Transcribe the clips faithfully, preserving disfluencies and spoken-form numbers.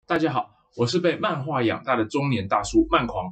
大家好，我是被漫画养大的中年大叔漫狂。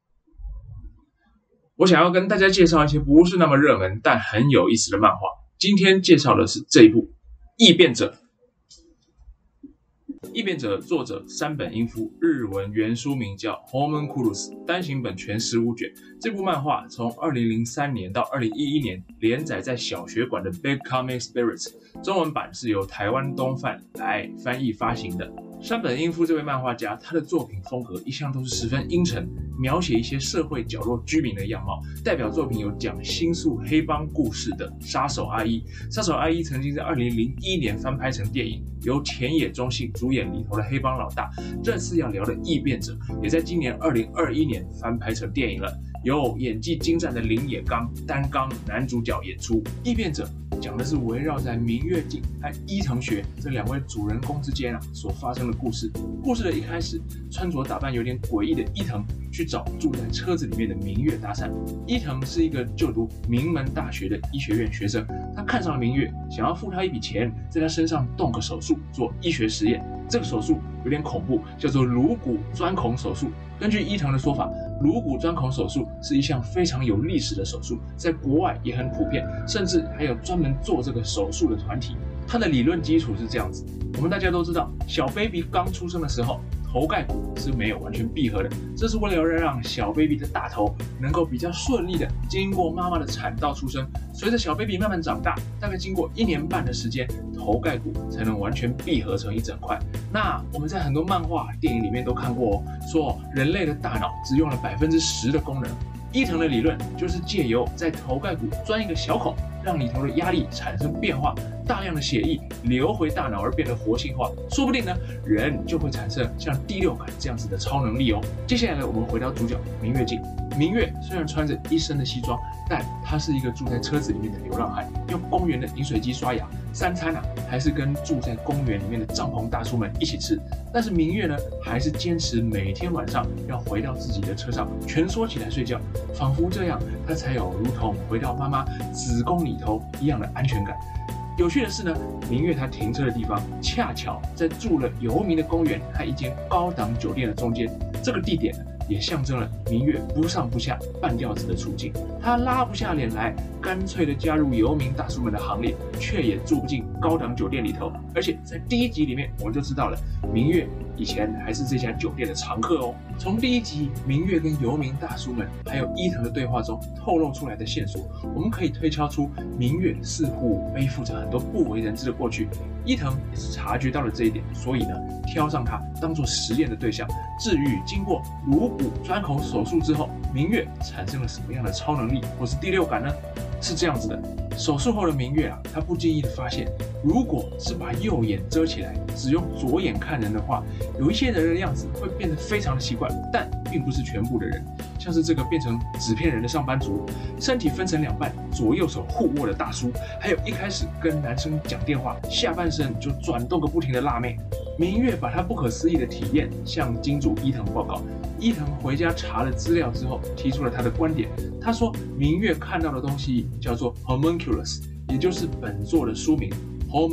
我想要跟大家介绍一些不是那么热门但很有意思的漫画。今天介绍的是这一部《异变者》。《异变者》作者山本英夫，日文原书名叫 Homunculus， 单行本全十五卷。这部漫画从二零零三年到二零一一年连载在小学馆的 Big Comic Spirits， 中文版是由台湾东贩来翻译发行的。山本英夫这位漫画家，他的作品风格一向都是十分阴沉，描写一些社会角落居民的样貌。代表作品有讲新宿黑帮故事的《杀手阿一》，《杀手阿一》曾经在二零零一年翻拍成电影，由田野中信主演里头的黑帮老大。这次要聊的《异变者》也在今年二零二一年翻拍成电影了，由演技精湛的林野刚担纲男主角演出。《异变者》讲的是围绕在明月镜和伊藤学这两位主人公之间啊所发生的故事。故事的一开始，穿着打扮有点诡异的伊藤去找住在车子里面的明月搭讪。伊藤是一个就读名门大学的医学院学生，他看上了明月，想要付他一笔钱，在他身上动个手术做医学实验。这个手术有点恐怖，叫做颅骨钻孔手术。根据伊藤的说法，颅骨钻孔手术是一项非常有历史的手术，在国外也很普遍，甚至还有专门做这个手术的团体。它的理论基础是这样子，我们大家都知道，小 baby 刚出生的时候，头盖骨是没有完全闭合的，这是为了让小 baby 的大头能够比较顺利的经过妈妈的产道出生。随着小 baby 慢慢长大，大概经过一年半的时间，头盖骨才能完全闭合成一整块。那我们在很多漫画、电影里面都看过哦，说人类的大脑只用了百分之十的功能。伊藤的理论就是借由在头盖骨钻一个小孔，让里头的压力产生变化，大量的血液流回大脑而变得活性化，说不定呢，人就会产生像第六感这样子的超能力哦。接下来呢，我们回到主角明月镜。明月虽然穿着一身的西装，但他是一个住在车子里面的流浪汉，用公园的饮水机刷牙，三餐啊还是跟住在公园里面的帐篷大叔们一起吃。但是明月呢，还是坚持每天晚上要回到自己的车上蜷缩起来睡觉，仿佛这样他才有如同回到妈妈子宫里头一样的安全感。有趣的是呢，明月他停车的地方恰巧在住了游民的公园和一间高档酒店的中间，这个地点呢也象征了明月不上不下半吊子的处境。他拉不下脸来，干脆的加入游民大叔们的行列，却也住不进高档酒店里头。而且在第一集里面，我们就知道了，明月以前还是这家酒店的常客哦。从第一集明月跟游民大叔们还有伊藤的对话中透露出来的线索，我们可以推敲出明月似乎背负着很多不为人知的过去。伊藤也是察觉到了这一点，所以呢，挑上他当做实验的对象。至于经过颅骨钻孔手术之后，明月产生了什么样的超能力或是第六感呢？是这样子的，手术后的明月啊，他不经意的发现，如果是把右眼遮起来，只用左眼看人的话，有一些人的样子会变得非常的奇怪，但并不是全部的人。像是这个变成纸片人的上班族，身体分成两半，左右手互握的大叔，还有一开始跟男生讲电话，下半身就转动个不停的辣妹。明月把他不可思议的体验向金主伊藤报告。伊藤回家查了资料之后，提出了他的观点。他说，明月看到的东西叫做 Homunculus， 也就是本作的书名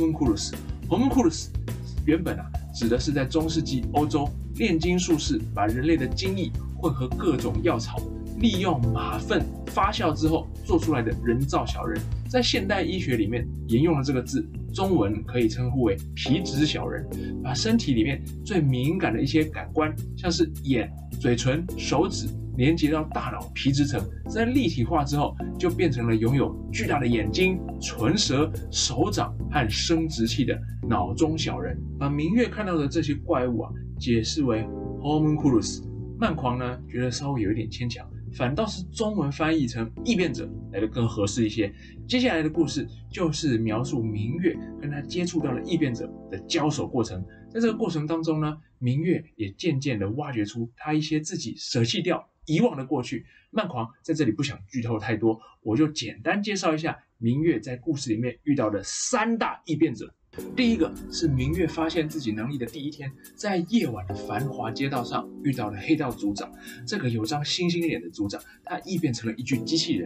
Homunculus。Homunculus 原本啊，指的是在中世纪欧洲炼金术士把人类的精液混合各种药草，利用马粪发酵之后做出来的人造小人。在现代医学里面沿用了这个字，中文可以称呼为皮质小人，把身体里面最敏感的一些感官，像是眼、嘴唇、手指，连接到大脑皮质层，在立体化之后，就变成了拥有巨大的眼睛、唇舌、手掌和生殖器的脑中小人。把明月看到的这些怪物啊，解释为 Homunculus。漫狂呢，觉得稍微有一点牵强，反倒是中文翻译成异变者来的更合适一些。接下来的故事就是描述明月跟他接触到了异变者的交手过程。在这个过程当中呢，明月也渐渐的挖掘出他一些自己舍弃掉遗忘的过去。漫狂在这里不想剧透太多，我就简单介绍一下明月在故事里面遇到的三大异变者。第一个是明月发现自己能力的第一天，在夜晚的繁华街道上遇到了黑道组长。这个有张猩猩脸的组长，他异变成了一具机器人。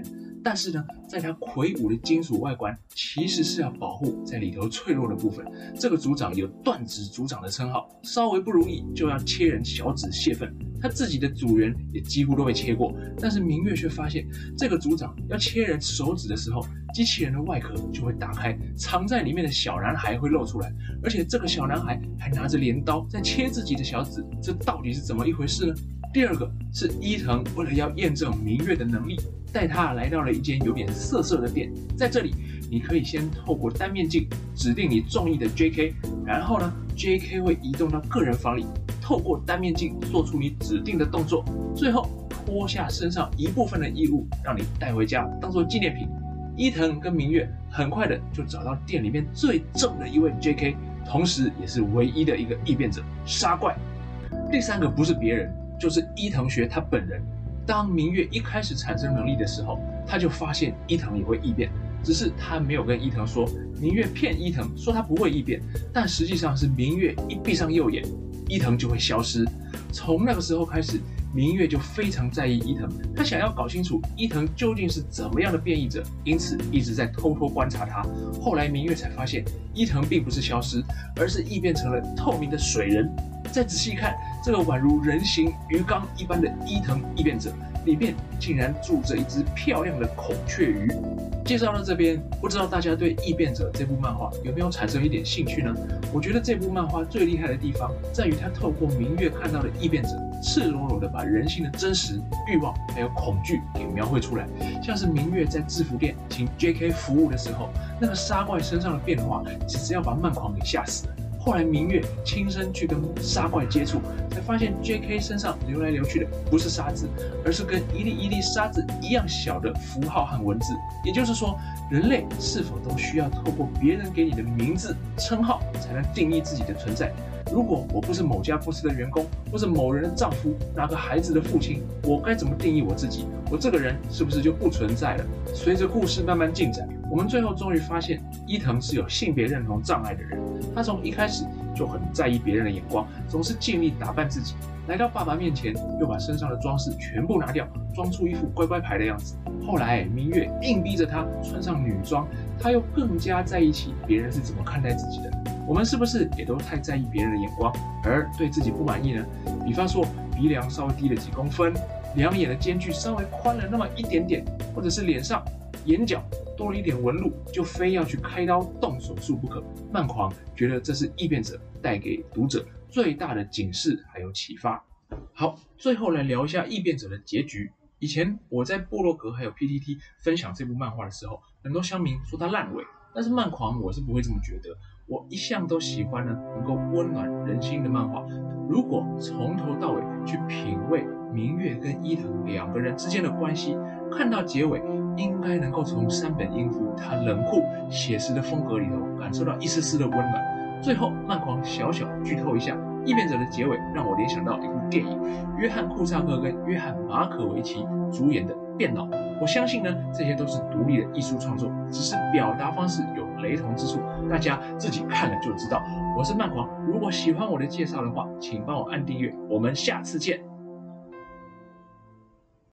但是呢，在它魁梧的金属外观，其实是要保护在里头脆弱的部分。这个组长有断指组长的称号，稍微不如意就要切人小指泄愤。他自己的组员也几乎都被切过，但是明月却发现，这个组长要切人手指的时候，机器人的外壳就会打开，藏在里面的小男孩会露出来，而且这个小男孩还拿着镰刀在切自己的小指，这到底是怎么一回事呢？第二个是伊藤为了要验证明月的能力，带他来到了一间有点涩涩的店，在这里你可以先透过单面镜指定你中意的 J K， 然后呢 J K 会移动到个人房里，透过单面镜做出你指定的动作，最后脱下身上一部分的衣物，让你带回家当做纪念品。伊藤跟明月很快的就找到店里面最正的一位 J K， 同时也是唯一的一个异变者杀怪。第三个不是别人，就是伊藤学他本人。当明月一开始产生能力的时候，他就发现伊藤也会异变，只是他没有跟伊藤说。明月骗伊藤说他不会异变，但实际上是明月一闭上右眼，伊藤就会消失。从那个时候开始，明月就非常在意伊藤，他想要搞清楚伊藤究竟是怎么样的变异者，因此一直在偷偷观察他。后来明月才发现，伊藤并不是消失，而是异变成了透明的水人。再仔细看，这个宛如人形鱼缸一般的伊藤异变者，里面竟然住着一只漂亮的孔雀鱼。介绍到这边，不知道大家对《异变者》这部漫画有没有产生一点兴趣呢？我觉得这部漫画最厉害的地方，在于它透过明月看到的异变者，赤裸裸的把人性的真实、欲望还有恐惧给描绘出来。像是明月在制服店请 J K 服务的时候，那个杀怪身上的变化，只是要把漫狂给吓死了。后来明月亲身去跟杀怪接触，才发现 J K 身上流来流去的不是沙子，而是跟一粒一粒沙子一样小的符号和文字。也就是说，人类是否都需要透过别人给你的名字、称号，才能定义自己的存在？如果我不是某家公司的员工，或是某人的丈夫，哪个孩子的父亲，我该怎么定义我自己？我这个人是不是就不存在了？随着故事慢慢进展，我们最后终于发现，伊藤是有性别认同障碍的人。他从一开始就很在意别人的眼光，总是尽力打扮自己。来到爸爸面前，又把身上的装饰全部拿掉，装出一副乖乖牌的样子。后来明月硬逼着他穿上女装，他又更加在意起别人是怎么看待自己的。我们是不是也都太在意别人的眼光，而对自己不满意呢？比方说鼻梁稍微低了几公分，两眼的间距稍微宽了那么一点点，或者是脸上眼角多了一点纹路，就非要去开刀动手术不可。漫狂觉得这是异变者带给读者最大的警示还有启发。好，最后来聊一下异变者的结局。以前我在部落格还有 P T T 分享这部漫画的时候，很多乡民说它烂尾，但是漫狂我是不会这么觉得。我一向都喜欢呢能够温暖人心的漫画。如果从头到尾去品味明月跟伊藤两个人之间的关系，看到结尾，应该能够从山本英夫他冷酷写实的风格里头感受到一丝丝的温暖。最后漫狂小小剧透一下，异变者的结尾让我联想到一部电影，约翰库萨克跟约翰马可维奇主演的《变脑》。我相信呢，这些都是独立的艺术创作，只是表达方式有雷同之处，大家自己看了就知道。我是漫狂，如果喜欢我的介绍的话，请帮我按订阅，我们下次见。